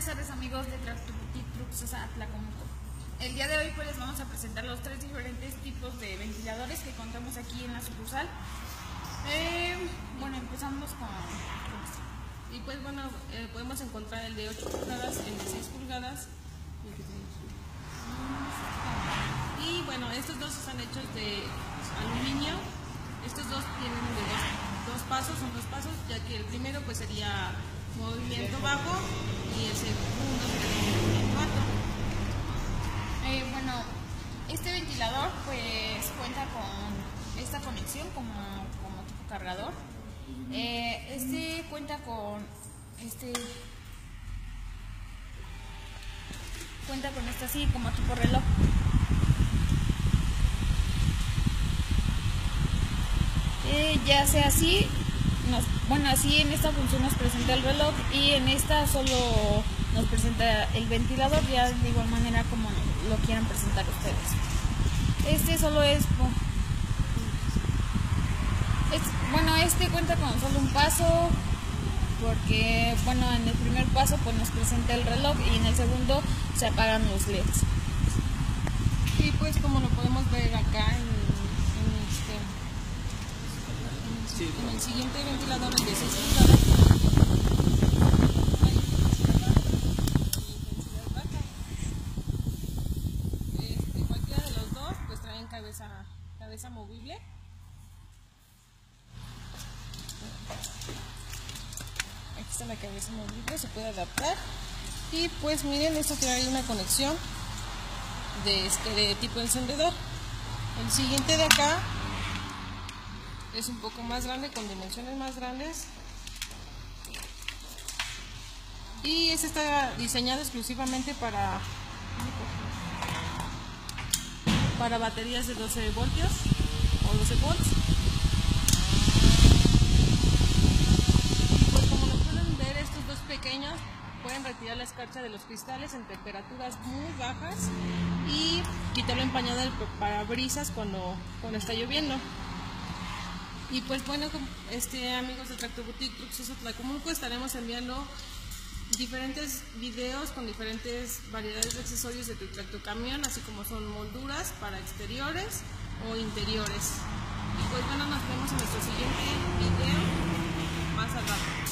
tardes amigos de Tractor Boutique Trucks Atlacomulco. El día de hoy pues les vamos a presentar los tres diferentes tipos de ventiladores que contamos aquí en la sucursal. Bueno, empezamos con este. Y pues bueno, podemos encontrar el de 8 pulgadas, el de 6 pulgadas. Y bueno, estos dos están hechos de aluminio. Estos dos tienen de dos pasos, son dos pasos, ya que el primero pues sería movimiento bajo y el segundo sería movimiento alto. Bueno, este ventilador pues cuenta con esta conexión como tipo cargador. Este cuenta con esta así como tipo reloj. Ya sea así, así en esta función nos presenta el reloj y en esta solo nos presenta el ventilador, ya de igual manera como lo quieran presentar ustedes. Este solo este cuenta con solo un paso, porque en el primer paso pues nos presenta el reloj y en el segundo se apagan los LEDs. Y pues como lo podemos ver acá en el siguiente ventilador, el de 6 pulgadas, cualquiera de los dos pues traen cabeza movible. Aquí está la cabeza movible, se puede adaptar. Y pues miren, esto trae una conexión de tipo encendedor. El siguiente de acá es un poco más grande, con dimensiones más grandes, y este está diseñado exclusivamente para baterías de 12 voltios o 12 volts. Pues como lo pueden ver, estos dos pequeños pueden retirar la escarcha de los cristales en temperaturas muy bajas y quitarlo empañado del parabrisas cuando está lloviendo. Y pues bueno, amigos de Tractor Boutique Trucks Atlacomulco, estaremos enviando diferentes videos con diferentes variedades de accesorios de tu tractocamión, así como son molduras para exteriores o interiores. Y pues bueno, nos vemos en nuestro siguiente video más al rato.